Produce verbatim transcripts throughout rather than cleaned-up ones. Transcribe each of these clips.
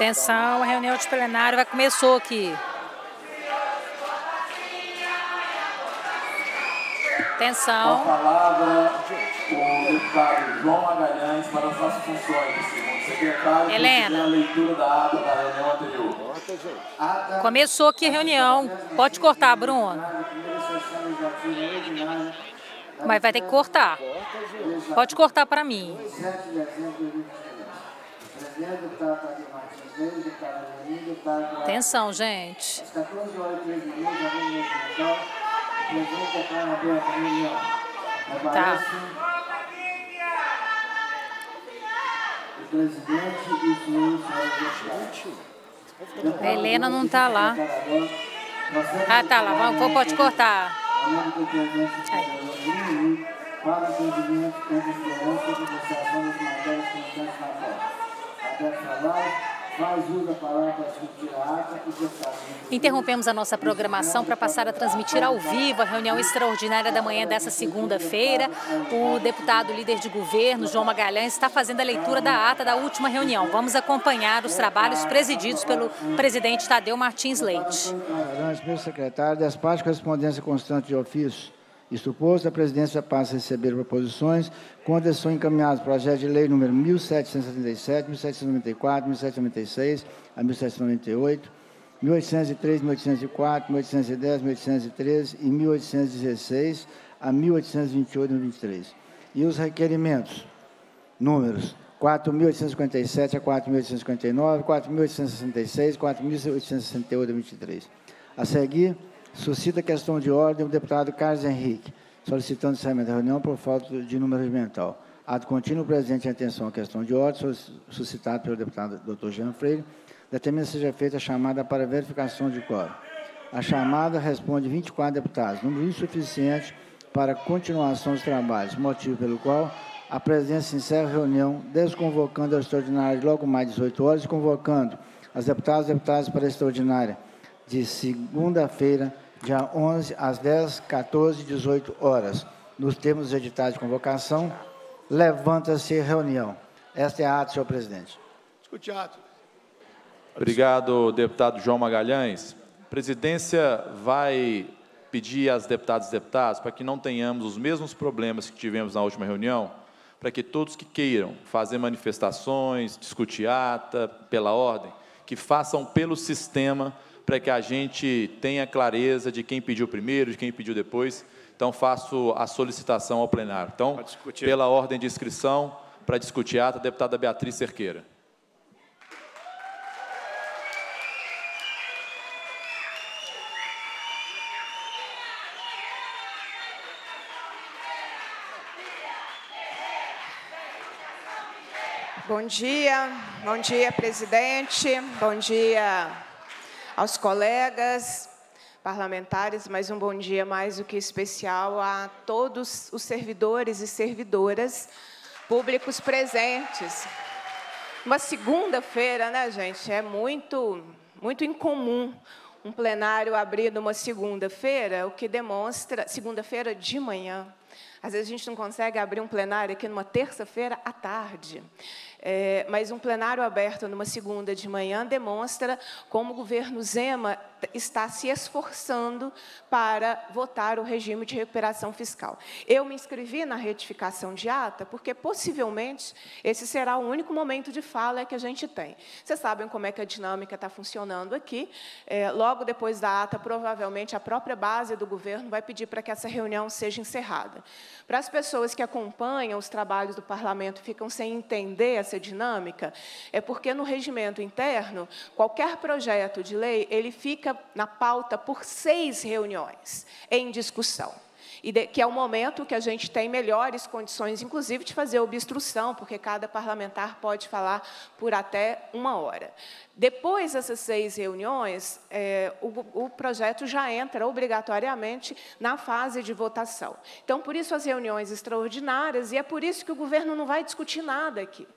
Atenção, a reunião de plenário vai começou aqui. Atenção. Com a palavra, o deputado João Magalhães para suas funções, segundo secretário, Helena. a leitura da ata da reunião anterior. Começou aqui a reunião. Pode cortar, Bruno. Mas vai ter que cortar. Pode cortar para mim. Atenção, gente. Tá. A Helena não tá lá. Ah, tá lá. Vamos, pode cortar. Interrompemos a nossa programação para passar a transmitir ao vivo a reunião extraordinária da manhã dessa segunda-feira. O deputado líder de governo, João Magalhães, está fazendo a leitura da ata da última reunião. Vamos acompanhar os trabalhos presididos pelo presidente Tadeu Martins Leite. Senhor secretário, das partes de correspondência constante de ofício, isto posto, a presidência passa a receber proposições quando são encaminhados projetos de lei número mil setecentos e setenta e sete, mil setecentos e noventa e quatro, mil setecentos e noventa e seis a mil setecentos e noventa e oito, mil oitocentos e três, mil oitocentos e quatro, mil oitocentos e dez, mil oitocentos e treze e mil oitocentos e dezesseis a mil oitocentos e vinte e oito, mil oitocentos e vinte e três. E os requerimentos, números quatro mil oitocentos e cinquenta e sete a quatro mil oitocentos e cinquenta e nove, quatro mil oitocentos e sessenta e seis, quatro mil oitocentos e sessenta e oito a vinte e três. A seguir, suscita a questão de ordem o deputado Carlos Henrique, solicitando o encerramento da reunião por falta de número regimental. Ato contínuo, o presidente em atenção à questão de ordem, suscitado pelo deputado doutor Jean Freire, determina que seja feita a chamada para verificação de quórum. A chamada responde vinte e quatro deputados, número insuficiente para a continuação dos trabalhos, motivo pelo qual a presidência encerra a reunião, desconvocando a extraordinária de logo mais dezoito horas e convocando as deputadas e deputados para a extraordinária de segunda-feira, dia onze, às dez, quatorze e dezoito horas. Nos termos dos editais de convocação, levanta-se a reunião. Esta é a ata, senhor presidente. Discute ato. Obrigado, deputado João Magalhães. A presidência vai pedir às deputadas e deputados para que não tenhamos os mesmos problemas que tivemos na última reunião, para que todos que queiram fazer manifestações, discutir ata, pela ordem, que façam pelo sistema, para que a gente tenha clareza de quem pediu primeiro, de quem pediu depois. Então, faço a solicitação ao plenário. Então, pela ordem de inscrição, para discutir a ata, a deputada Beatriz Cerqueira. Bom dia, bom dia, presidente, bom dia aos colegas parlamentares, mas um bom dia mais do que especial a todos os servidores e servidoras públicos presentes. Uma segunda-feira, né, gente, é muito, muito incomum um plenário abrir numa segunda-feira, o que demonstra, segunda-feira de manhã. Às vezes a gente não consegue abrir um plenário aqui numa terça-feira à tarde. É, mas um plenário aberto numa segunda de manhã demonstra como o governo Zema está se esforçando para votar o regime de recuperação fiscal. Eu me inscrevi na retificação de ata porque, possivelmente, esse será o único momento de fala que a gente tem. Vocês sabem como é que a dinâmica está funcionando aqui. É, logo depois da ata, provavelmente, a própria base do governo vai pedir para que essa reunião seja encerrada. Para as pessoas que acompanham os trabalhos do parlamento e ficam sem entender essa dinâmica, é porque no regimento interno, qualquer projeto de lei, ele fica na pauta por seis reuniões em discussão. E de, que é o momento que a gente tem melhores condições, inclusive, de fazer obstrução, porque cada parlamentar pode falar por até uma hora. Depois dessas seis reuniões, é, o, o projeto já entra obrigatoriamente na fase de votação. Então, por isso as reuniões extraordinárias, e é por isso que o governo não vai discutir nada aqui.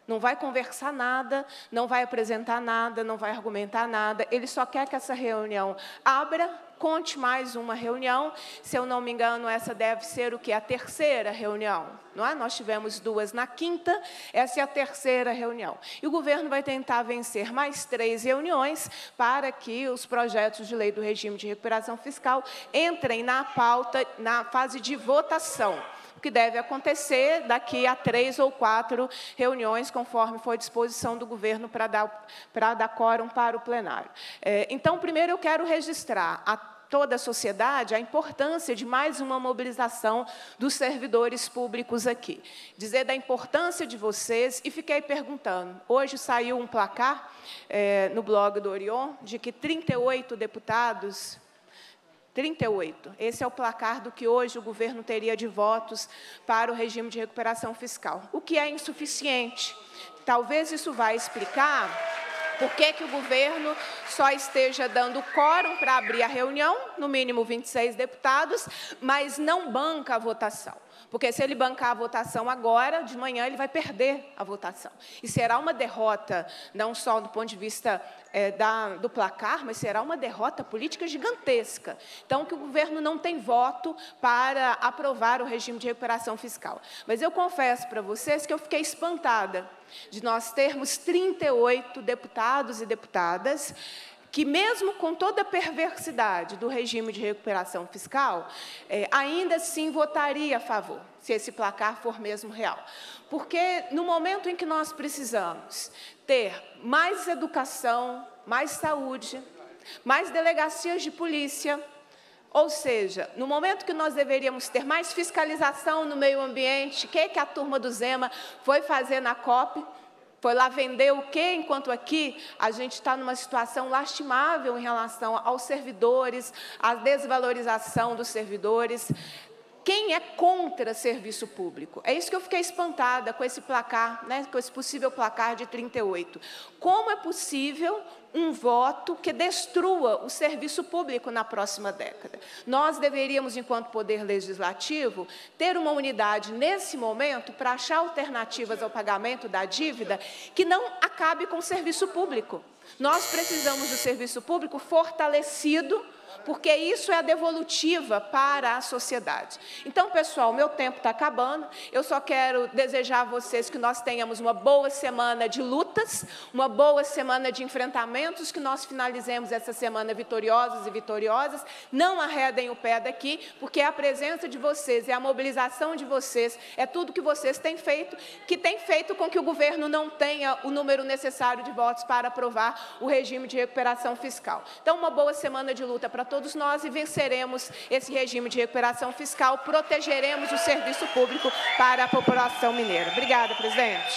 Não vai conversar nada, não vai apresentar nada, não vai argumentar nada. Ele só quer que essa reunião abra, conte mais uma reunião. Se eu não me engano, essa deve ser o quê? A terceira reunião, não é? Nós tivemos duas na quinta, essa é a terceira reunião. E o governo vai tentar vencer mais três reuniões para que os projetos de lei do regime de recuperação fiscal entrem na pauta, na fase de votação, que deve acontecer daqui a três ou quatro reuniões, conforme for a disposição do governo para dar, para dar quórum para o plenário. É, então, primeiro eu quero registrar a toda a sociedade a importância de mais uma mobilização dos servidores públicos aqui. Dizer da importância de vocês, e fiquei perguntando, hoje saiu um placar é, no blog do Orion, de que trinta e oito deputados... trinta e oito. Esse é o placar do que hoje o governo teria de votos para o regime de recuperação fiscal, o que é insuficiente. Talvez isso vá explicar por que que o governo só esteja dando quórum para abrir a reunião, no mínimo vinte e seis deputados, mas não banca a votação. Porque se ele bancar a votação agora, de manhã ele vai perder a votação. E será uma derrota, não só do ponto de vista é, da, do placar, mas será uma derrota política gigantesca. Então, que o governo não tem voto para aprovar o regime de recuperação fiscal. Mas eu confesso para vocês que eu fiquei espantada de nós termos trinta e oito deputados e deputadas que, mesmo com toda a perversidade do regime de recuperação fiscal, é, ainda assim votaria a favor, se esse placar for mesmo real. Porque, no momento em que nós precisamos ter mais educação, mais saúde, mais delegacias de polícia, ou seja, no momento que nós deveríamos ter mais fiscalização no meio ambiente, o que, que a turma do Zema foi fazer na COP? Foi lá vender o quê? Enquanto aqui a gente está numa situação lastimável em relação aos servidores, à desvalorização dos servidores. Quem é contra serviço público? É isso que eu fiquei espantada com esse placar, né, com esse possível placar de trinta e oito. Como é possível um voto que destrua o serviço público na próxima década? Nós deveríamos, enquanto Poder Legislativo, ter uma unidade nesse momento para achar alternativas ao pagamento da dívida que não acabe com o serviço público. Nós precisamos do serviço público fortalecido, porque isso é a devolutiva para a sociedade. Então, pessoal, meu tempo está acabando. Eu só quero desejar a vocês que nós tenhamos uma boa semana de lutas, uma boa semana de enfrentamentos, que nós finalizemos essa semana vitoriosos e vitoriosas. Não arredem o pé daqui, porque a presença de vocês e a mobilização de vocês é tudo que vocês têm feito, que tem feito com que o governo não tenha o número necessário de votos para aprovar o regime de recuperação fiscal. Então, uma boa semana de luta para todos nós e venceremos esse regime de recuperação fiscal, protegeremos o serviço público para a população mineira. Obrigada, presidente.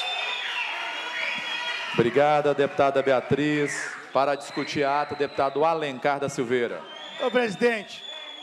Obrigada, deputada Beatriz. Para discutir a ata, deputado Alencar da Silveira. Ô, presidente,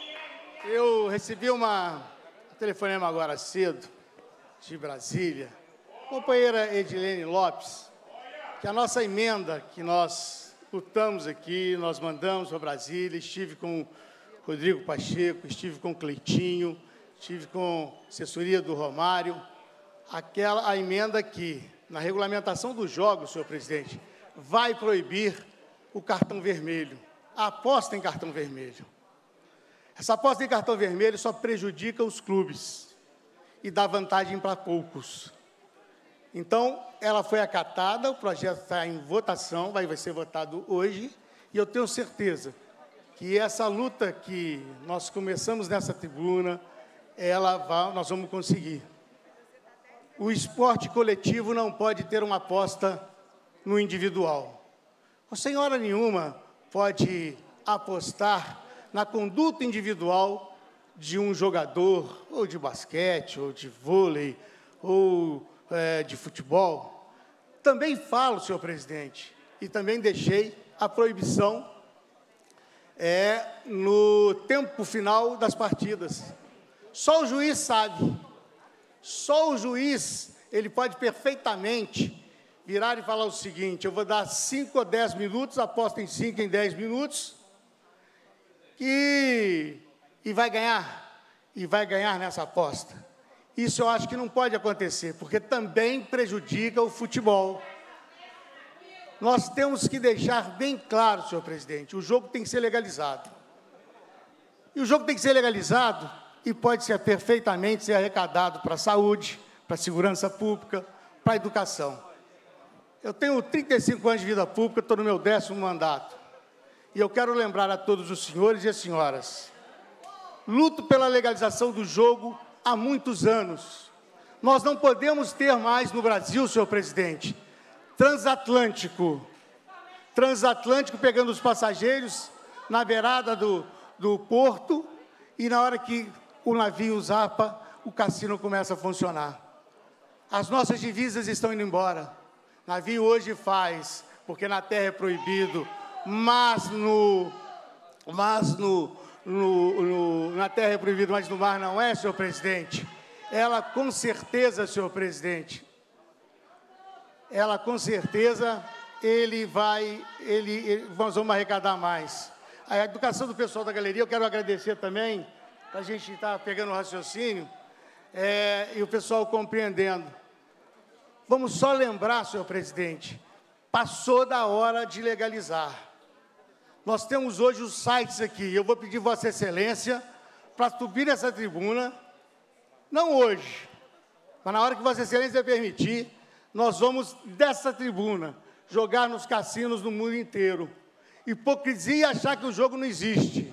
eu recebi uma um telefonema agora cedo, de Brasília, companheira Edilene Lopes, que a nossa emenda que nós lutamos aqui, nós mandamos para Brasília, estive com o Rodrigo Pacheco, estive com o Cleitinho, estive com a assessoria do Romário, aquela, a emenda que, na regulamentação dos jogos, senhor presidente, vai proibir o cartão vermelho, a aposta em cartão vermelho. Essa aposta em cartão vermelho só prejudica os clubes e dá vantagem para poucos. Então, ela foi acatada, o projeto está em votação, vai, vai ser votado hoje, e eu tenho certeza que essa luta que nós começamos nessa tribuna, ela vai, nós vamos conseguir. O esporte coletivo não pode ter uma aposta no individual. A senhora nenhuma pode apostar na conduta individual de um jogador, ou de basquete, ou de vôlei, ou é, de futebol. Também falo, senhor presidente, e também deixei a proibição é, no tempo final das partidas. Só o juiz sabe, só o juiz, ele pode perfeitamente virar e falar o seguinte: eu vou dar cinco ou dez minutos, aposta em cinco, em dez minutos, e, e vai ganhar, e vai ganhar nessa aposta. Isso eu acho que não pode acontecer, porque também prejudica o futebol. Nós temos que deixar bem claro, senhor presidente, o jogo tem que ser legalizado. E o jogo tem que ser legalizado e pode ser perfeitamente ser arrecadado para a saúde, para a segurança pública, para a educação. Eu tenho trinta e cinco anos de vida pública, estou no meu décimo mandato. E eu quero lembrar a todos os senhores e as senhoras, luto pela legalização do jogo há muitos anos. Nós não podemos ter mais no Brasil, senhor presidente, transatlântico. Transatlântico pegando os passageiros na beirada do, do porto e na hora que o navio zapa, o cassino começa a funcionar. As nossas divisas estão indo embora. Navio hoje faz, porque na terra é proibido, mas, no, mas no, no, no, na terra é proibido, mas no mar não é, senhor presidente. Ela, com certeza, senhor presidente, ela, com certeza, ele vai, ele, ele, nós vamos arrecadar mais. A educação do pessoal da galeria, eu quero agradecer também, a gente está pegando o raciocínio, é, e o pessoal compreendendo. Vamos só lembrar, senhor presidente, passou da hora de legalizar. Nós temos hoje os sites aqui, eu vou pedir Vossa Excelência para subir nessa tribuna, não hoje, mas na hora que Vossa Excelência permitir, nós vamos, dessa tribuna, jogar nos cassinos no mundo inteiro. Hipocrisia achar que o jogo não existe.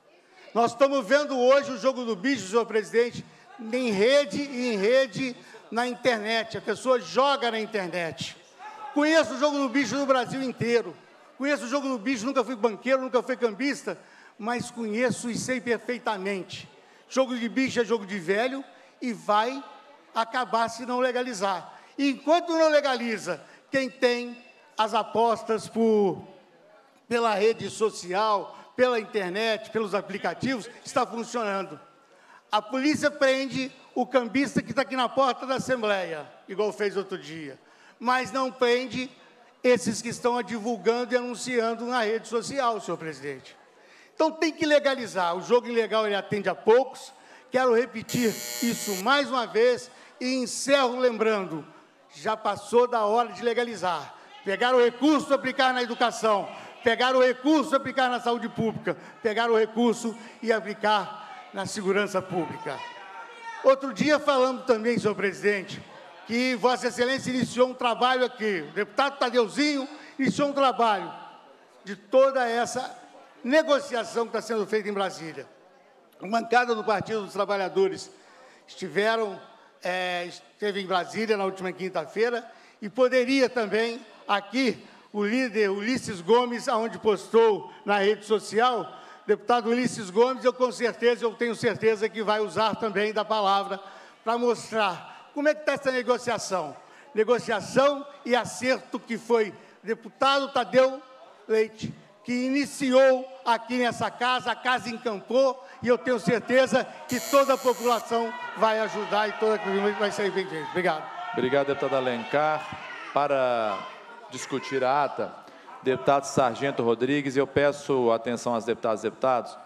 Nós estamos vendo hoje o jogo do bicho, senhor presidente, em rede e em rede na internet. A pessoa joga na internet. Conheço o jogo do bicho no Brasil inteiro. Conheço o jogo do bicho, nunca fui banqueiro, nunca fui cambista, mas conheço e sei perfeitamente. Jogo de bicho é jogo de velho e vai acabar se não legalizar. E enquanto não legaliza, quem tem as apostas por, pela rede social, pela internet, pelos aplicativos, está funcionando. A polícia prende o cambista que está aqui na porta da Assembleia, igual fez outro dia, mas não prende esses que estão divulgando e anunciando na rede social, senhor presidente. Então tem que legalizar. O jogo ilegal ele atende a poucos. Quero repetir isso mais uma vez e encerro lembrando, já passou da hora de legalizar. Pegar o recurso, aplicar na educação, pegar o recurso, aplicar na saúde pública, pegar o recurso e aplicar na segurança pública. Outro dia falamos também, senhor presidente, que Vossa Excelência iniciou um trabalho aqui, o deputado Tadeuzinho iniciou um trabalho de toda essa negociação que está sendo feita em Brasília. A bancada do Partido dos Trabalhadores estiveram, é, esteve em Brasília na última quinta-feira e poderia também, aqui, o líder Ulisses Gomes, aonde postou na rede social, deputado Ulisses Gomes, eu com certeza, eu tenho certeza que vai usar também da palavra para mostrar como é que está essa negociação. Negociação e acerto que foi deputado Tadeu Leite, que iniciou aqui nessa casa, a casa encampou, e eu tenho certeza que toda a população vai ajudar e toda a comunidade vai ser bem feita. Obrigado. Obrigado, deputado Alencar. Para discutir a ata, deputado Sargento Rodrigues, eu peço atenção às deputadas e deputados,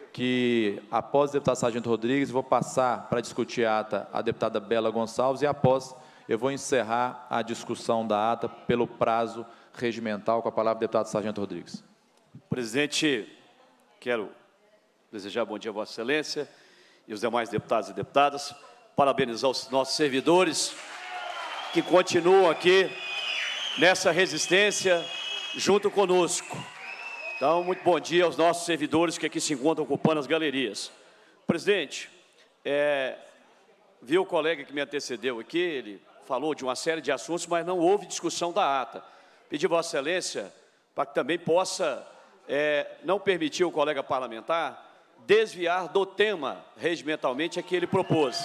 que após o deputado Sargento Rodrigues, vou passar para discutir a ata a deputada Bela Gonçalves e após eu vou encerrar a discussão da ata pelo prazo regimental. Com a palavra, deputado Sargento Rodrigues. Presidente, quero desejar bom dia a Vossa Excelência e os demais deputados e deputadas, parabenizar os nossos servidores que continuam aqui nessa resistência junto conosco. Então, muito bom dia aos nossos servidores que aqui se encontram ocupando as galerias. Presidente, é, viu o colega que me antecedeu aqui, ele falou de uma série de assuntos, mas não houve discussão da ata. Pedi a Vossa Excelência para que também possa é, não permitir o colega parlamentar desviar do tema regimentalmente a que ele propôs.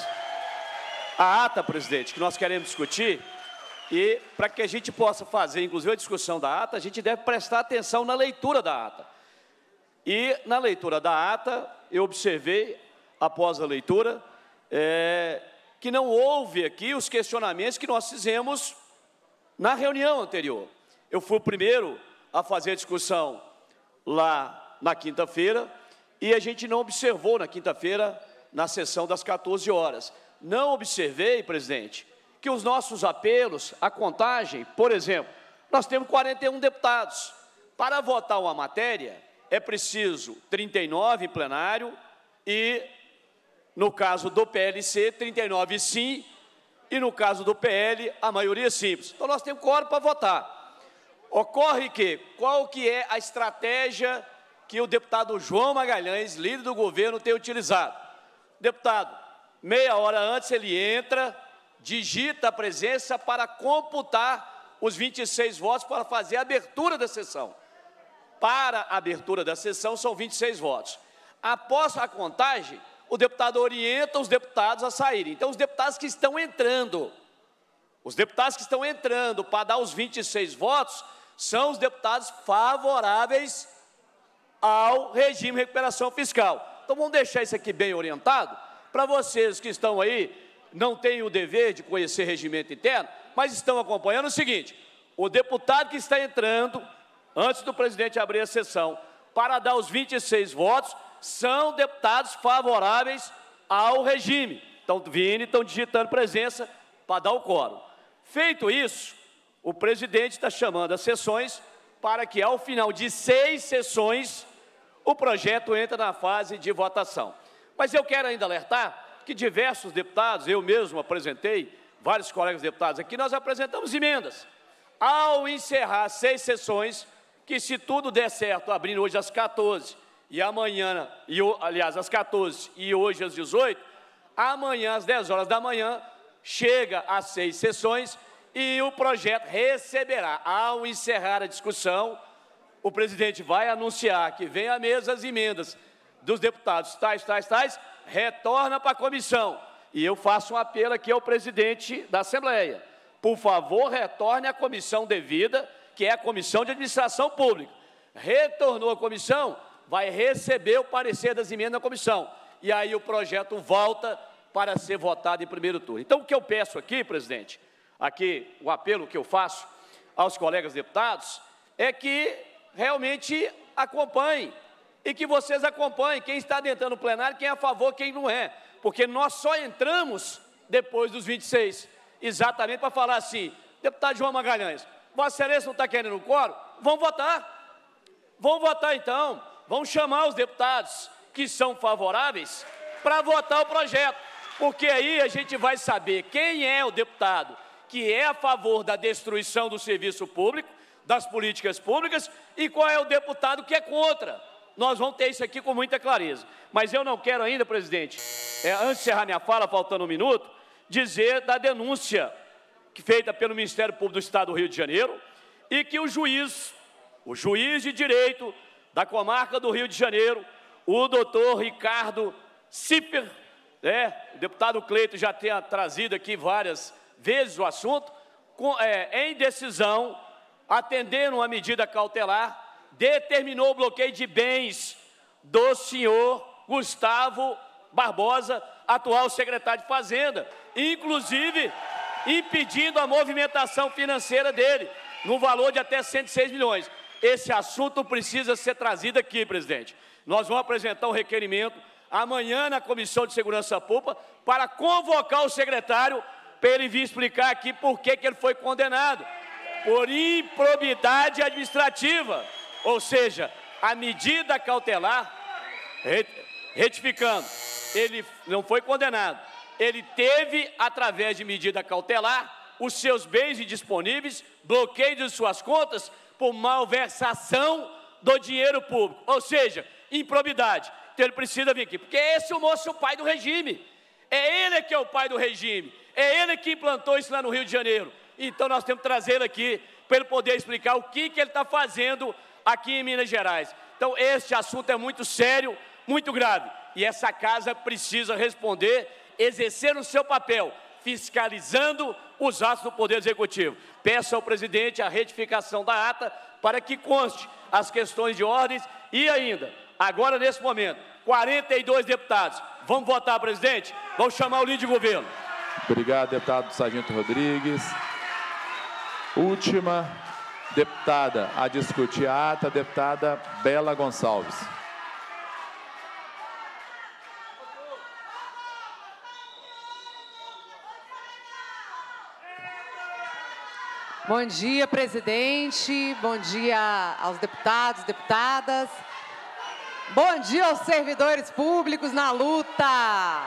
A ata, presidente, que nós queremos discutir, e para que a gente possa fazer, inclusive, a discussão da ata, a gente deve prestar atenção na leitura da ata. E, na leitura da ata, eu observei, após a leitura, é, que não houve aqui os questionamentos que nós fizemos na reunião anterior. Eu fui o primeiro a fazer a discussão lá na quinta-feira, e a gente não observou na quinta-feira, na sessão das quatorze horas. não observei, presidente, que os nossos apelos, a contagem, por exemplo, nós temos quarenta e um deputados. Para votar uma matéria, é preciso trinta e nove em plenário e, no caso do P L C, trinta e nove sim, e no caso do P L, a maioria simples. Então, nós temos quórum para votar. Ocorre que, qual que é a estratégia que o deputado João Magalhães, líder do governo, tem utilizado? Deputado, meia hora antes ele entra, digita a presença para computar os vinte e seis votos para fazer a abertura da sessão. Para a abertura da sessão são vinte e seis votos. Após a contagem, o deputado orienta os deputados a saírem. Então, os deputados que estão entrando, os deputados que estão entrando para dar os vinte e seis votos, são os deputados favoráveis ao regime de recuperação fiscal. Então, vamos deixar isso aqui bem orientado, para vocês que estão aí, não têm o dever de conhecer regimento interno, mas estão acompanhando o seguinte: o deputado que está entrando, antes do presidente abrir a sessão, para dar os vinte e seis votos, são deputados favoráveis ao regime. Então, vindo, estão digitando presença para dar o quórum. Feito isso, o presidente está chamando as sessões para que, ao final de seis sessões, o projeto entre na fase de votação. Mas eu quero ainda alertar que diversos deputados, eu mesmo apresentei, vários colegas deputados aqui, nós apresentamos emendas. Ao encerrar seis sessões, que se tudo der certo, abrindo hoje às quatorze, e amanhã, e, aliás, às quatorze e hoje às dezoito, amanhã às dez horas da manhã, chega às seis sessões e o projeto receberá. Ao encerrar a discussão, o presidente vai anunciar que vem à mesa as emendas dos deputados tais, tais, tais, retorna para a comissão. E eu faço um apelo aqui ao presidente da Assembleia. Por favor, retorne à comissão devida, que é a Comissão de Administração Pública. Retornou à comissão, vai receber o parecer das emendas da comissão. E aí o projeto volta para ser votado em primeiro turno. Então, o que eu peço aqui, presidente, aqui o apelo que eu faço aos colegas deputados, é que realmente acompanhem, e que vocês acompanhem quem está adentrando no plenário, quem é a favor, quem não é. Porque nós só entramos depois dos vinte e seis, exatamente para falar assim: deputado João Magalhães, Vossa Excelência não está querendo o quórum? Vamos votar. Vamos votar então. Vamos chamar os deputados que são favoráveis para votar o projeto. Porque aí a gente vai saber quem é o deputado que é a favor da destruição do serviço público, das políticas públicas, e qual é o deputado que é contra. Nós vamos ter isso aqui com muita clareza. Mas eu não quero ainda, presidente, é, antes de encerrar minha fala, faltando um minuto, dizer da denúncia feita pelo Ministério Público do Estado do Rio de Janeiro, e que o juiz, o juiz de direito da comarca do Rio de Janeiro, o doutor Ricardo Cipper, né, o deputado Cleito já tenha trazido aqui várias vezes o assunto, com, é, em decisão, atendendo uma medida cautelar, determinou o bloqueio de bens do senhor Gustavo Barbosa, atual secretário de Fazenda, inclusive impedindo a movimentação financeira dele, no valor de até cento e seis milhões. Esse assunto precisa ser trazido aqui, presidente. Nós vamos apresentar um requerimento amanhã na Comissão de Segurança Pública para convocar o secretário para ele vir explicar aqui por que que ele foi condenado. Por improbidade administrativa. Ou seja, a medida cautelar, retificando, ele não foi condenado. Ele teve, através de medida cautelar, os seus bens indisponíveis, bloqueio de suas contas por malversação do dinheiro público. Ou seja, improbidade. Então ele precisa vir aqui, porque esse é o moço, o pai do regime. É ele que é o pai do regime. É ele que implantou isso lá no Rio de Janeiro. Então nós temos que trazê-lo aqui para ele poder explicar o que, que ele está fazendo aqui em Minas Gerais. Então esse assunto é muito sério, muito grave. E essa casa precisa responder, exercer o seu papel, fiscalizando os atos do Poder Executivo. Peço ao presidente a retificação da ata para que conste as questões de ordens e ainda, agora nesse momento, quarenta e dois deputados. Vamos votar, presidente? Vamos chamar o líder de governo. Obrigado, deputado Sargento Rodrigues. Última deputada a discutir a ata, deputada Bela Gonçalves. Bom dia, presidente. Bom dia aos deputados, deputadas. Bom dia aos servidores públicos na luta.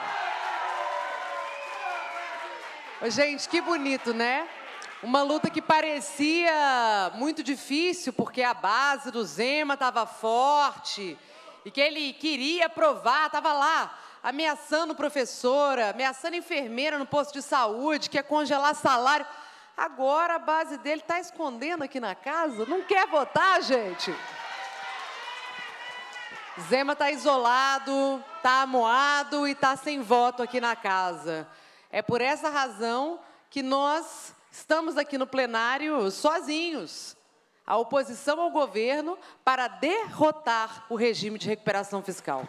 Gente, que bonito, né? Uma luta que parecia muito difícil, porque a base do Zema estava forte e que ele queria aprovar, estava lá, ameaçando professora, ameaçando enfermeira no posto de saúde, quer congelar salário. Agora a base dele está escondendo aqui na casa, não quer votar, gente. Zema está isolado, está amuado e está sem voto aqui na casa. É por essa razão que nós estamos aqui no plenário sozinhos, a oposição ao governo, para derrotar o regime de recuperação fiscal.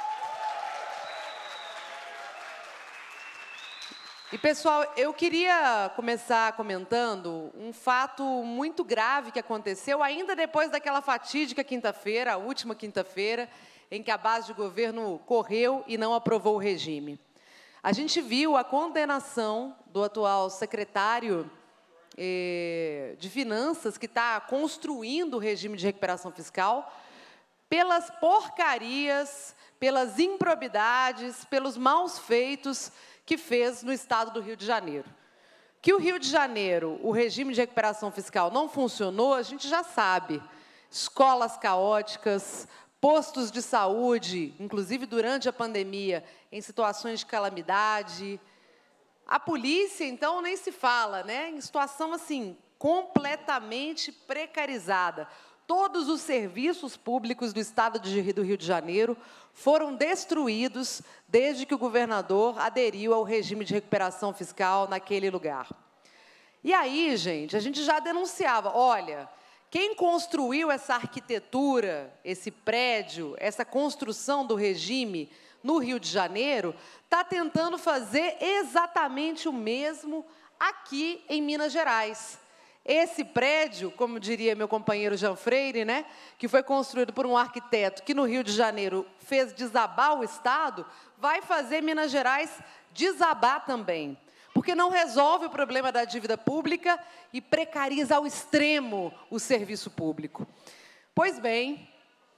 E, pessoal, eu queria começar comentando um fato muito grave que aconteceu ainda depois daquela fatídica quinta-feira, a última quinta-feira, em que a base de governo correu e não aprovou o regime. A gente viu a condenação do atual secretário eh, de Finanças, que está construindo o regime de recuperação fiscal, pelas porcarias, pelas improbidades, pelos maus feitos que fez no estado do Rio de Janeiro. Que o Rio de Janeiro, o regime de recuperação fiscal não funcionou, a gente já sabe. Escolas caóticas, postos de saúde, inclusive durante a pandemia, em situações de calamidade. A polícia, então, nem se fala, né? Em situação, assim, completamente precarizada. Todos os serviços públicos do estado de, do Rio de Janeiro foram destruídos desde que o governador aderiu ao regime de recuperação fiscal naquele lugar. E aí, gente, a gente já denunciava, olha, quem construiu essa arquitetura, esse prédio, essa construção do regime no Rio de Janeiro, está tentando fazer exatamente o mesmo aqui em Minas Gerais. Esse prédio, como diria meu companheiro Jean Freire, né, que foi construído por um arquiteto que no Rio de Janeiro fez desabar o Estado, vai fazer Minas Gerais desabar também, porque não resolve o problema da dívida pública e precariza ao extremo o serviço público. Pois bem,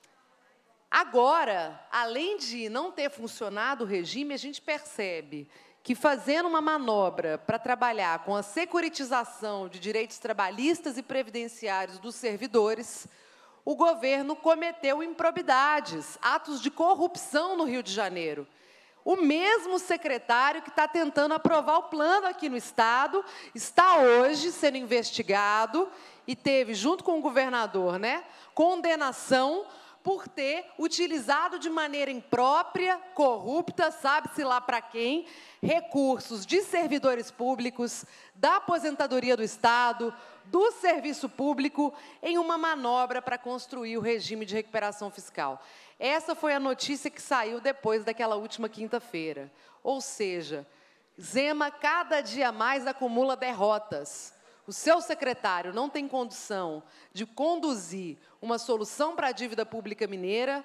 agora, além de não ter funcionado o regime, a gente percebe que, fazendo uma manobra para trabalhar com a securitização de direitos trabalhistas e previdenciários dos servidores, o governo cometeu improbidades, atos de corrupção no Rio de Janeiro. O mesmo secretário que está tentando aprovar o plano aqui no Estado está hoje sendo investigado e teve, junto com o governador, né, condenação por ter utilizado de maneira imprópria, corrupta, sabe-se lá para quem, recursos de servidores públicos, da aposentadoria do Estado, do serviço público, em uma manobra para construir o regime de recuperação fiscal. Essa foi a notícia que saiu depois daquela última quinta-feira. Ou seja, Zema cada dia mais acumula derrotas. O seu secretário não tem condição de conduzir uma solução para a dívida pública mineira.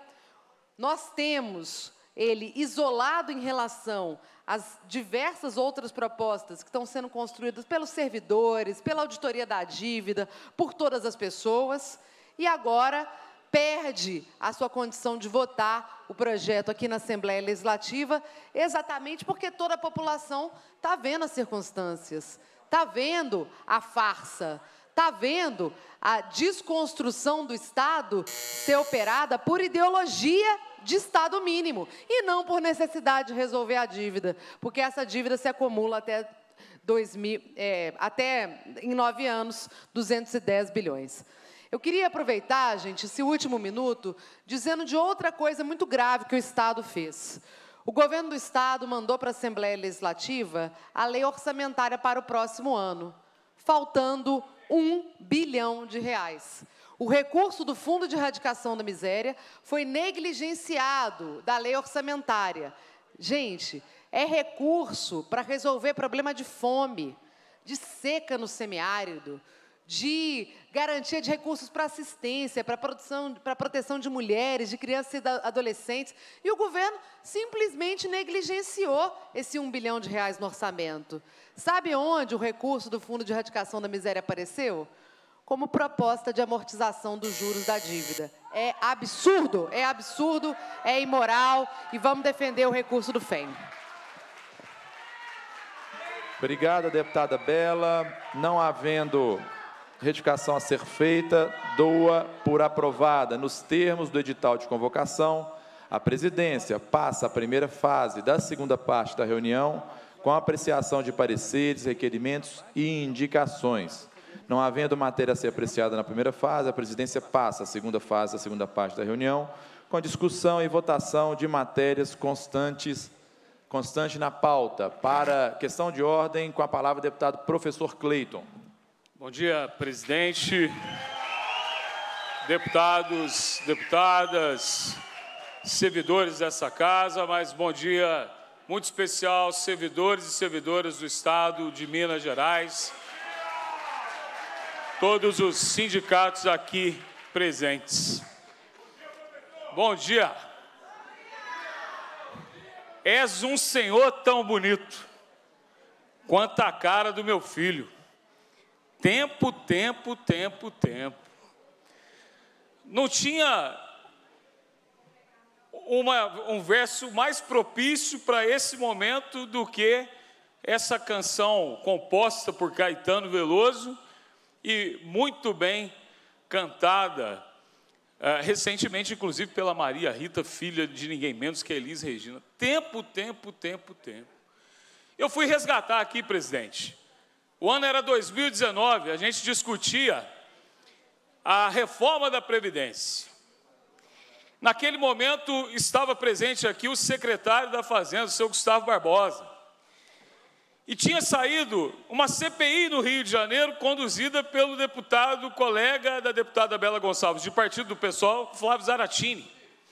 Nós temos ele isolado em relação às diversas outras propostas que estão sendo construídas pelos servidores, pela auditoria da dívida, por todas as pessoas, e agora perde a sua condição de votar o projeto aqui na Assembleia Legislativa, exatamente porque toda a população está vendo as circunstâncias. Está vendo a farsa, está vendo a desconstrução do Estado ser operada por ideologia de Estado mínimo e não por necessidade de resolver a dívida, porque essa dívida se acumula até, dois mil, é, até em nove anos, duzentos e dez bilhões. Eu queria aproveitar, gente, esse último minuto, dizendo de outra coisa muito grave que o Estado fez. O governo do Estado mandou para a Assembleia Legislativa a lei orçamentária para o próximo ano, faltando um bilhão de reais. O recurso do Fundo de Erradicação da Miséria foi negligenciado da lei orçamentária. Gente, é recurso para resolver problema de fome, de seca no semiárido, de garantia de recursos para assistência, para produção, para proteção de mulheres, de crianças e adolescentes, e o governo simplesmente negligenciou esse um bilhão de reais no orçamento. Sabe onde o recurso do Fundo de Erradicação da Miséria apareceu? Como proposta de amortização dos juros da dívida. É absurdo, é absurdo, é imoral, e vamos defender o recurso do F E M. Obrigado, deputada Bela. Não havendo retificação a ser feita, dou-a por aprovada. Nos termos do edital de convocação, a presidência passa a primeira fase da segunda parte da reunião com a apreciação de pareceres, requerimentos e indicações. Não havendo matéria a ser apreciada na primeira fase, a presidência passa a segunda fase, a segunda parte da reunião, com a discussão e votação de matérias constantes, constante na pauta. Para questão de ordem, com a palavra o deputado professor Cleiton. Bom dia, presidente, deputados, deputadas, servidores dessa casa, mas bom dia muito especial, servidores e servidoras do Estado de Minas Gerais, todos os sindicatos aqui presentes. Bom dia. És um senhor tão bonito quanto a cara do meu filho. Tempo, tempo, tempo, tempo. Não tinha uma, um verso mais propício para esse momento do que essa canção composta por Caetano Veloso e muito bem cantada, uh, recentemente, inclusive, pela Maria Rita, filha de ninguém menos que Elis Regina. Tempo, tempo, tempo, tempo. Eu fui resgatar aqui, presidente. O ano era dois mil e dezenove, a gente discutia a reforma da Previdência. Naquele momento, estava presente aqui o secretário da Fazenda, o senhor Gustavo Barbosa. E tinha saído uma C P I no Rio de Janeiro, conduzida pelo deputado, colega da deputada Bela Gonçalves, de partido do PSOL, Flávio Zaratini.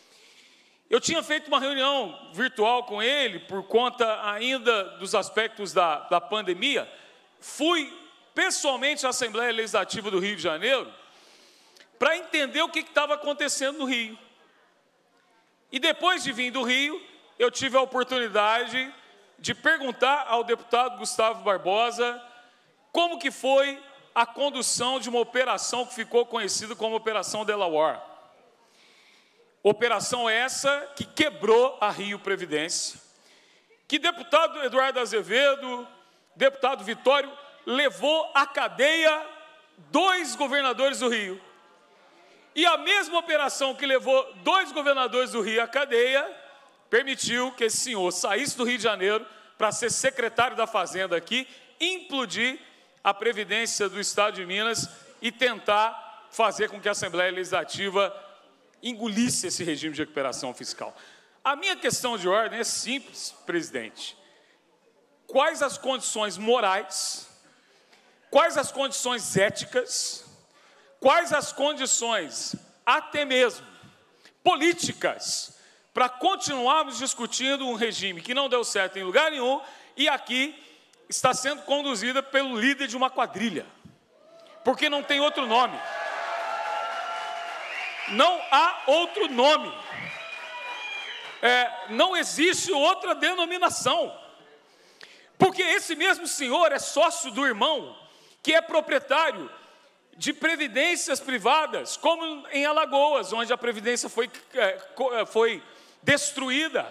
Eu tinha feito uma reunião virtual com ele, por conta ainda dos aspectos da, da pandemia. Fui pessoalmente à Assembleia Legislativa do Rio de Janeiro para entender o que estava acontecendo no Rio. E depois de vir do Rio, eu tive a oportunidade de perguntar ao deputado Gustavo Barbosa como que foi a condução de uma operação que ficou conhecida como Operação Delaware. Operação essa que quebrou a Rio Previdência, que deputado Eduardo Azevedo, deputado Vitório, levou à cadeia dois governadores do Rio. E a mesma operação que levou dois governadores do Rio à cadeia, permitiu que esse senhor saísse do Rio de Janeiro para ser secretário da Fazenda aqui, implodir a Previdência do Estado de Minas e tentar fazer com que a Assembleia Legislativa engolisse esse regime de recuperação fiscal. A minha questão de ordem é simples, presidente. Quais as condições morais, quais as condições éticas, quais as condições, até mesmo, políticas, para continuarmos discutindo um regime que não deu certo em lugar nenhum e aqui está sendo conduzida pelo líder de uma quadrilha, porque não tem outro nome. Não há outro nome. É, não existe outra denominação. Porque esse mesmo senhor é sócio do irmão, que é proprietário de previdências privadas, como em Alagoas, onde a previdência foi, é, foi destruída.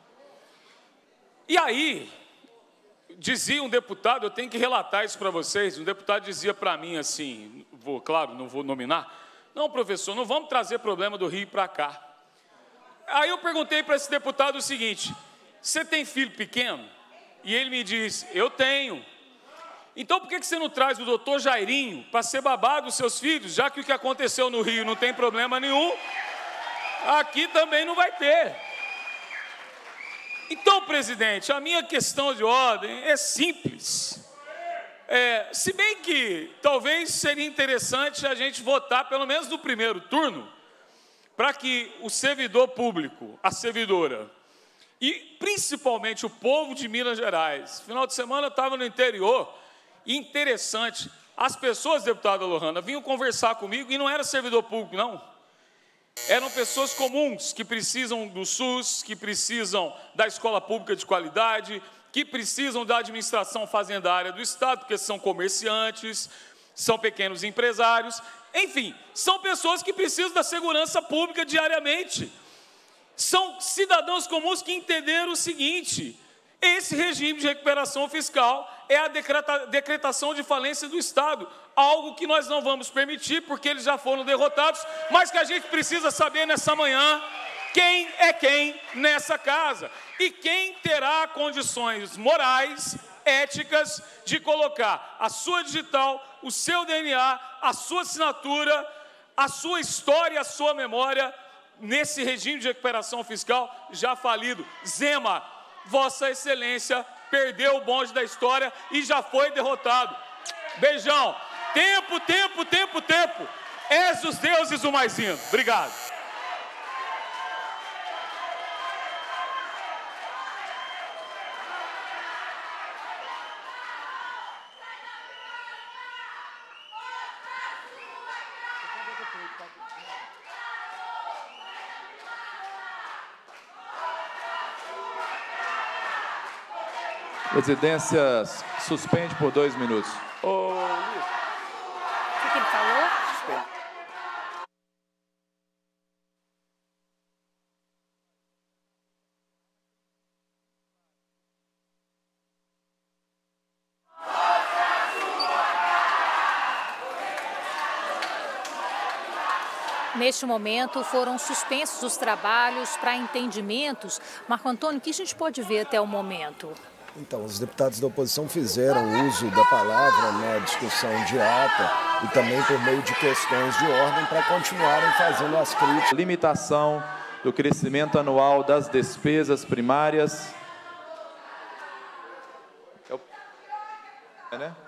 E aí, dizia um deputado, eu tenho que relatar isso para vocês, um deputado dizia para mim assim, vou, claro, não vou nominar, não, professor, não vamos trazer problema do Rio para cá. Aí eu perguntei para esse deputado o seguinte, você tem filho pequeno? E ele me disse, eu tenho. Então por que você não traz o doutor Jairinho para ser babado dos seus filhos, já que o que aconteceu no Rio não tem problema nenhum, aqui também não vai ter. Então, presidente, a minha questão de ordem é simples. É, se bem que talvez seria interessante a gente votar, pelo menos no primeiro turno, para que o servidor público, a servidora, e principalmente o povo de Minas Gerais, final de semana eu estava no interior, e interessante, As pessoas, deputada Lohana, vinham conversar comigo e não era servidor público, não. Eram pessoas comuns que precisam do SUS, que precisam da escola pública de qualidade, que precisam da administração fazendária do Estado, porque são comerciantes, são pequenos empresários, enfim, são pessoas que precisam da segurança pública diariamente. São cidadãos comuns que entenderam o seguinte: esse regime de recuperação fiscal é a decreta, decretação de falência do Estado, algo que nós não vamos permitir, porque eles já foram derrotados, mas que a gente precisa saber nessa manhã quem é quem nessa casa e quem terá condições morais, éticas, de colocar a sua digital, o seu D N A, a sua assinatura, a sua história, a sua memória, nesse regime de recuperação fiscal já falido. Zema, Vossa Excelência perdeu o bonde da história e já foi derrotado. Beijão. Tempo, tempo, tempo, tempo. És os deuses o mais lindo. Obrigado. Presidência suspende por dois minutos. Ô, Luiz. O que ele falou? Suspende. Neste momento, foram suspensos os trabalhos para entendimentos. Marco Antônio, o que a gente pode ver até o momento? Então, os deputados da oposição fizeram uso da palavra na discussão de ata e também por meio de questões de ordem para continuarem fazendo as críticas. Limitação do crescimento anual das despesas primárias. É, né?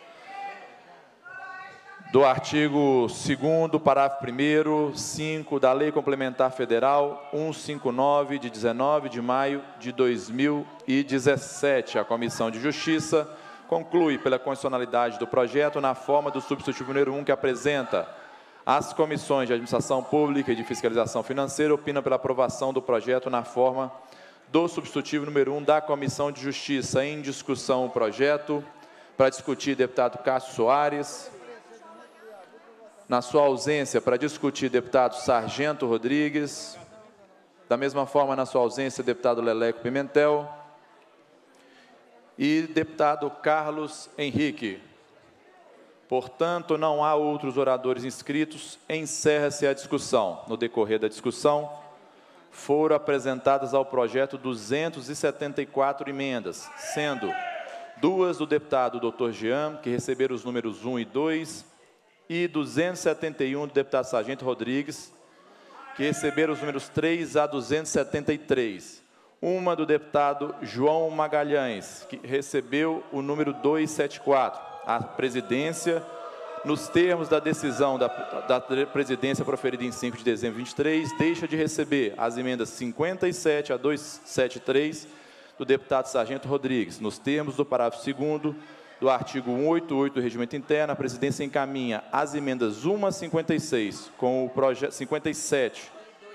Do artigo segundo, parágrafo primeiro, cinco da Lei Complementar Federal cento e cinquenta e nove, de dezenove de maio de dois mil e dezessete. A Comissão de Justiça conclui pela constitucionalidade do projeto na forma do substitutivo número um, que apresenta: as comissões de Administração Pública e de Fiscalização Financeira opinam pela aprovação do projeto na forma do substitutivo número um da Comissão de Justiça. Em discussão o projeto. Para discutir, deputado Cássio Soares. Na sua ausência, para discutir, deputado Sargento Rodrigues. Da mesma forma, na sua ausência, deputado Leleco Pimentel. E deputado Carlos Henrique. Portanto, não há outros oradores inscritos. Encerra-se a discussão. No decorrer da discussão, foram apresentadas ao projeto duzentas e setenta e quatro emendas, sendo duas do deputado doutor Jean, que receberam os números um e dois, e duzentos e setenta e um do deputado Sargento Rodrigues, que receberam os números três a duzentos e setenta e três. Uma do deputado João Magalhães, que recebeu o número duzentos e setenta e quatro. A presidência, nos termos da decisão da, da presidência proferida em cinco de dezembro de vinte e três, deixa de receber as emendas cinquenta e sete a duzentos e setenta e três do deputado Sargento Rodrigues. Nos termos do parágrafo segundo do artigo cento e oitenta e oito do Regimento Interno, a presidência encaminha as emendas cento e cinquenta e seis com o projeto cinquenta e sete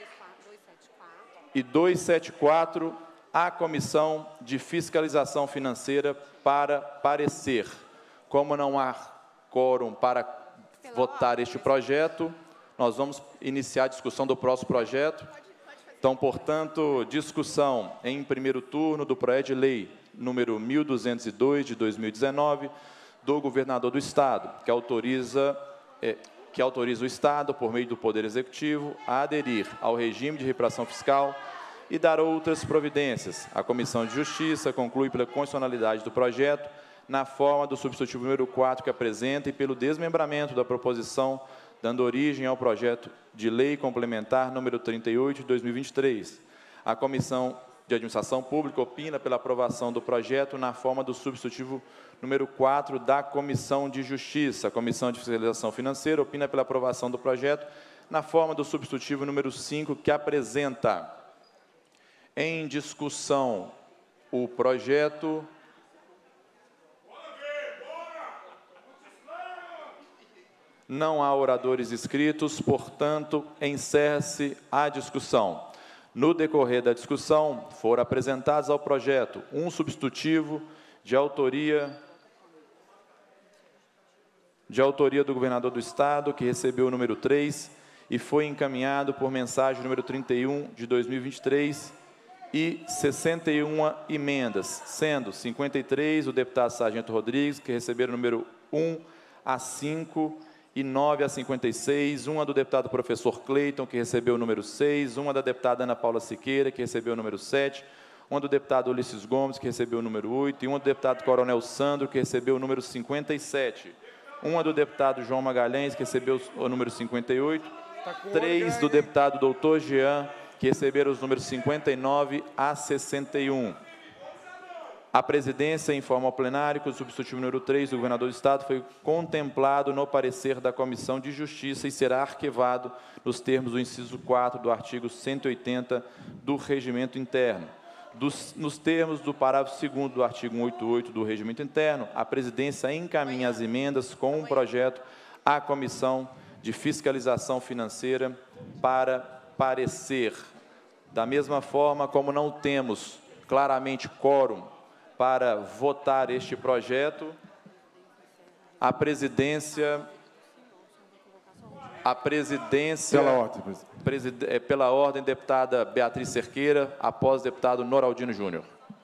e duzentos e setenta e quatro à Comissão de Fiscalização Financeira para parecer. Como não há quórum para votar este projeto, nós vamos iniciar a discussão do próximo projeto. Então, portanto, discussão em primeiro turno do projeto de lei número mil duzentos e dois, de dois mil e dezenove, do governador do Estado, que autoriza, é, que autoriza o Estado, por meio do Poder Executivo, a aderir ao regime de recuperação fiscal e dar outras providências. A Comissão de Justiça conclui pela constitucionalidade do projeto na forma do substitutivo número quatro que apresenta e pelo desmembramento da proposição, dando origem ao projeto de lei complementar número trinta e oito, de dois mil e vinte e três. A Comissão de Administração Pública opina pela aprovação do projeto na forma do substitutivo número quatro da Comissão de Justiça. A Comissão de Fiscalização Financeira opina pela aprovação do projeto na forma do substitutivo número cinco, que apresenta em discussão o projeto. Não há oradores inscritos, portanto, encerra-se a discussão. No decorrer da discussão, foram apresentados ao projeto um substitutivo de autoria, de autoria do governador do Estado, que recebeu o número três e foi encaminhado por mensagem número trinta e um de dois mil e vinte e três, e sessenta e uma emendas, sendo cinquenta e três o deputado Sargento Rodrigues, que receberam o número um a cinco, e nove a cinquenta e seis, uma do deputado professor Cleiton, que recebeu o número seis, uma da deputada Ana Paula Siqueira, que recebeu o número sete, uma do deputado Ulisses Gomes, que recebeu o número oito, e uma do deputado Coronel Sandro, que recebeu o número cinquenta e sete, uma do deputado João Magalhães, que recebeu o número cinquenta e oito, três do deputado doutor Jean, que receberam os números cinquenta e nove a sessenta e um. A presidência informa ao plenário que o substitutivo número três do governador do Estado foi contemplado no parecer da Comissão de Justiça e será arquivado nos termos do inciso quatro do artigo cento e oitenta do Regimento Interno. Dos, nos termos do parágrafo segundo do artigo cento e oitenta e oito do Regimento Interno, a presidência encaminha as emendas com um projeto à Comissão de Fiscalização Financeira para parecer. Da mesma forma, como não temos claramente quórum para votar este projeto, a presidência, a presidência, pela ordem, preside, é, pela ordem, deputada Beatriz Cerqueira, após deputado Noraldino Júnior.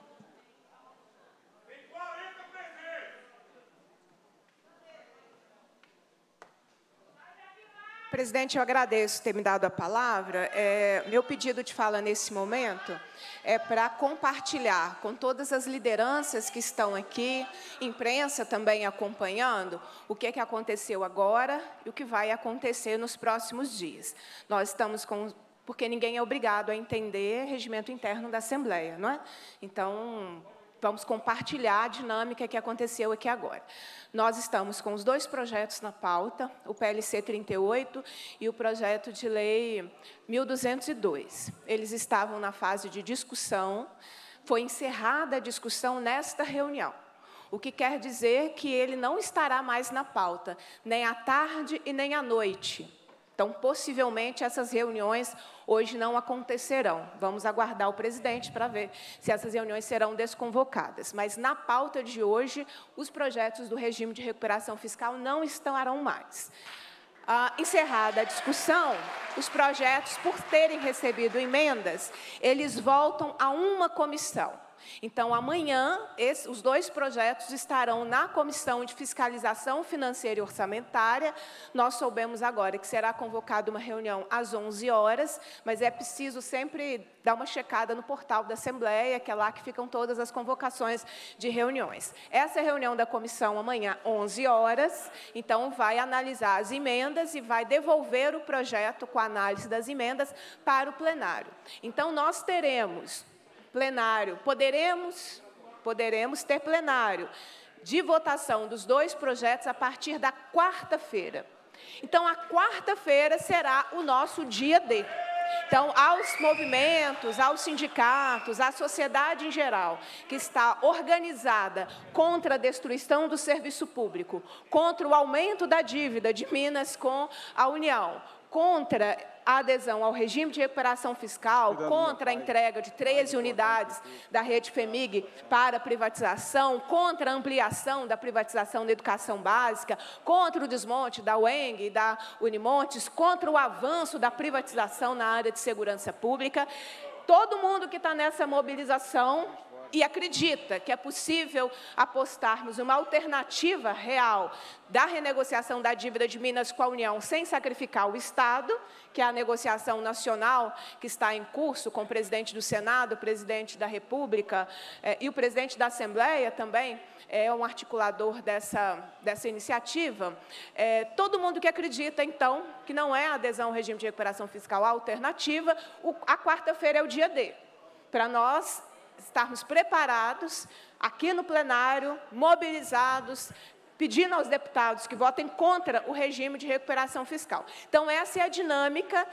Presidente, eu agradeço ter me dado a palavra. É, meu pedido de fala nesse momento é para compartilhar com todas as lideranças que estão aqui, imprensa também acompanhando, o que, é que aconteceu agora e o que vai acontecer nos próximos dias. Nós estamos com... porque ninguém é obrigado a entender regimento interno da Assembleia, não é? Então, vamos compartilhar a dinâmica que aconteceu aqui agora. Nós estamos com os dois projetos na pauta, o P L C trinta e oito e o projeto de lei mil duzentos e dois. Eles estavam na fase de discussão, foi encerrada a discussão nesta reunião, o que quer dizer que ele não estará mais na pauta, nem à tarde e nem à noite. Então, possivelmente, essas reuniões hoje não acontecerão. Vamos aguardar o presidente para ver se essas reuniões serão desconvocadas. Mas, na pauta de hoje, os projetos do regime de recuperação fiscal não estarão mais. Ah, encerrada a discussão, os projetos, por terem recebido emendas, eles voltam a uma comissão. Então, amanhã, esse, os dois projetos estarão na Comissão de Fiscalização Financeira e Orçamentária. Nós soubemos agora que será convocada uma reunião às onze horas, mas é preciso sempre dar uma checada no portal da Assembleia, que é lá que ficam todas as convocações de reuniões. Essa reunião da comissão amanhã, onze horas, então vai analisar as emendas e vai devolver o projeto com a análise das emendas para o plenário. Então, nós teremos plenário, poderemos, poderemos ter plenário de votação dos dois projetos a partir da quarta-feira. Então, a quarta-feira será o nosso dia D. Então, aos movimentos, aos sindicatos, à sociedade em geral, que está organizada contra a destruição do serviço público, contra o aumento da dívida de Minas com a União, contra a adesão ao regime de recuperação fiscal, contra a entrega de treze unidades da rede FEMIG para privatização, contra a ampliação da privatização da educação básica, contra o desmonte da U E N G e da Unimontes, contra o avanço da privatização na área de segurança pública. Todo mundo que está nessa mobilização e acredita que é possível apostarmos uma alternativa real da renegociação da dívida de Minas com a União sem sacrificar o Estado, que é a negociação nacional que está em curso com o presidente do Senado, o presidente da República eh, e o presidente da Assembleia também, é um articulador dessa, dessa iniciativa. É, todo mundo que acredita, então, que não é a adesão ao regime de recuperação fiscal a alternativa, o, a quarta-feira é o dia D, para nós estarmos preparados, aqui no plenário, mobilizados, pedindo aos deputados que votem contra o regime de recuperação fiscal. Então, essa é a dinâmica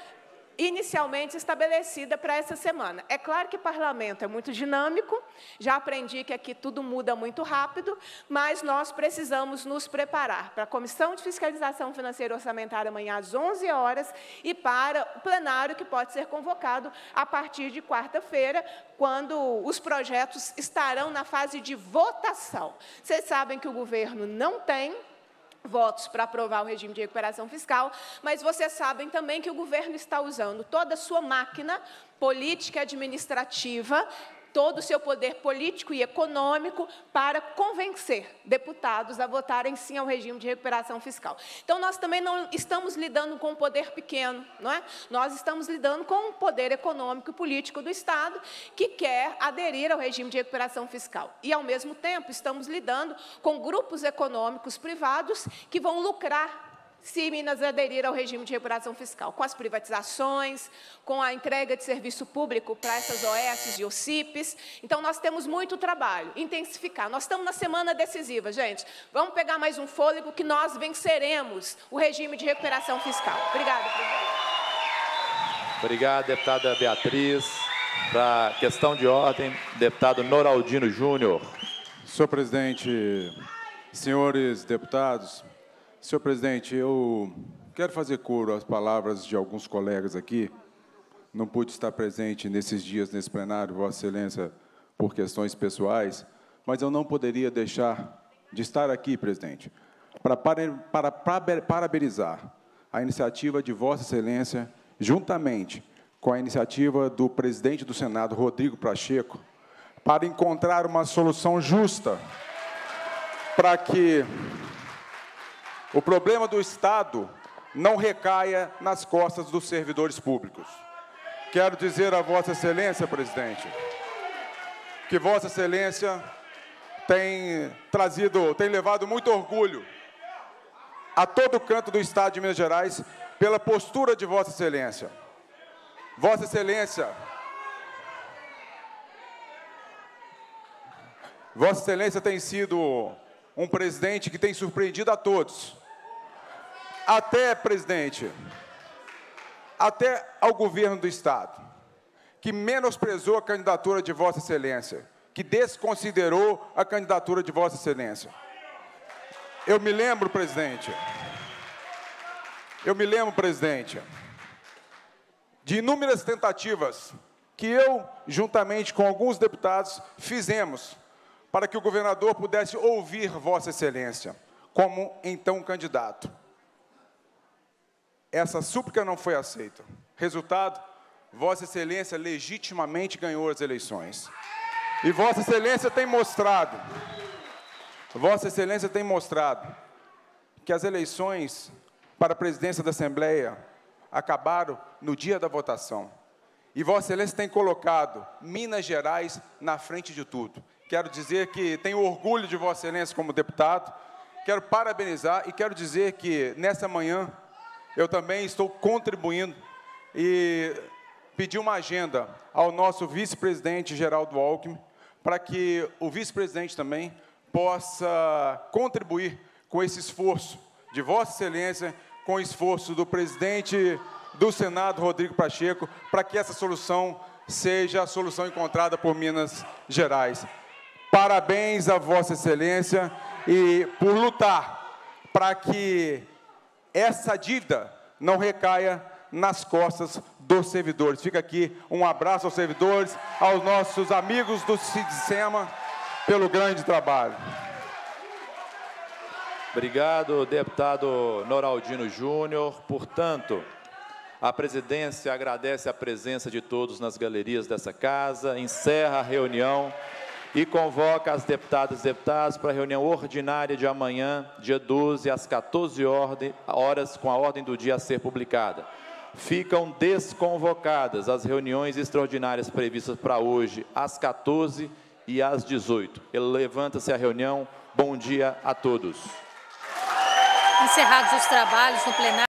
inicialmente estabelecida para essa semana. É claro que o parlamento é muito dinâmico, já aprendi que aqui tudo muda muito rápido, mas nós precisamos nos preparar para a Comissão de Fiscalização Financeira e Orçamentária amanhã às onze horas e para o plenário que pode ser convocado a partir de quarta-feira, quando os projetos estarão na fase de votação. Vocês sabem que o governo não tem votos para aprovar o regime de recuperação fiscal, mas vocês sabem também que o governo está usando toda a sua máquina política e administrativa, todo o seu poder político e econômico para convencer deputados a votarem sim ao regime de recuperação fiscal. Então, nós também não estamos lidando com um poder pequeno, não é? Nós estamos lidando com um poder econômico e político do Estado que quer aderir ao regime de recuperação fiscal. E, ao mesmo tempo, estamos lidando com grupos econômicos privados que vão lucrar se Minas aderir ao regime de recuperação fiscal, com as privatizações, com a entrega de serviço público para essas O S e O C I Ps. Então, nós temos muito trabalho, intensificar. Nós estamos na semana decisiva, gente. Vamos pegar mais um fôlego que nós venceremos o regime de recuperação fiscal. Obrigada, presidente. Obrigado, deputada Beatriz. Para a questão de ordem, deputado Noraldino Júnior. Senhor presidente, senhores deputados, senhor presidente, eu quero fazer coro às palavras de alguns colegas aqui. Não pude estar presente nesses dias, nesse plenário, Vossa Excelência, por questões pessoais, mas eu não poderia deixar de estar aqui, presidente, para, para, para parabenizar a iniciativa de Vossa Excelência, juntamente com a iniciativa do presidente do Senado, Rodrigo Pacheco, para encontrar uma solução justa para que o problema do Estado não recaia nas costas dos servidores públicos. Quero dizer a Vossa Excelência, presidente, que Vossa Excelência tem trazido, tem levado muito orgulho a todo canto do Estado de Minas Gerais pela postura de Vossa Excelência. Vossa Excelência, Vossa Excelência tem sido um presidente que tem surpreendido a todos. Até, presidente, até ao governo do Estado, que menosprezou a candidatura de Vossa Excelência, que desconsiderou a candidatura de Vossa Excelência. Eu me lembro, presidente, eu me lembro, presidente, de inúmeras tentativas que eu, juntamente com alguns deputados, fizemos para que o governador pudesse ouvir Vossa Excelência, como então candidato. Essa súplica não foi aceita. Resultado, Vossa Excelência legitimamente ganhou as eleições. E Vossa Excelência tem mostrado, Vossa Excelência tem mostrado que as eleições para a presidência da Assembleia acabaram no dia da votação. E Vossa Excelência tem colocado Minas Gerais na frente de tudo. Quero dizer que tenho orgulho de Vossa Excelência como deputado, quero parabenizar e quero dizer que, nessa manhã, eu também estou contribuindo e pedi uma agenda ao nosso vice-presidente Geraldo Alckmin, para que o vice-presidente também possa contribuir com esse esforço de Vossa Excelência, com o esforço do presidente do Senado, Rodrigo Pacheco, para que essa solução seja a solução encontrada por Minas Gerais. Parabéns a Vossa Excelência e por lutar para que essa dívida não recaia nas costas dos servidores. Fica aqui um abraço aos servidores, aos nossos amigos do Sidsema, pelo grande trabalho. Obrigado, deputado Noraldino Júnior. Portanto, a presidência agradece a presença de todos nas galerias dessa casa, encerra a reunião e convoca as deputadas e deputados para a reunião ordinária de amanhã, dia doze, às quatorze horas, com a ordem do dia a ser publicada. Ficam desconvocadas as reuniões extraordinárias previstas para hoje, às quatorze e às dezoito. Levanta-se a reunião. Bom dia a todos. Encerrados os trabalhos no plenário.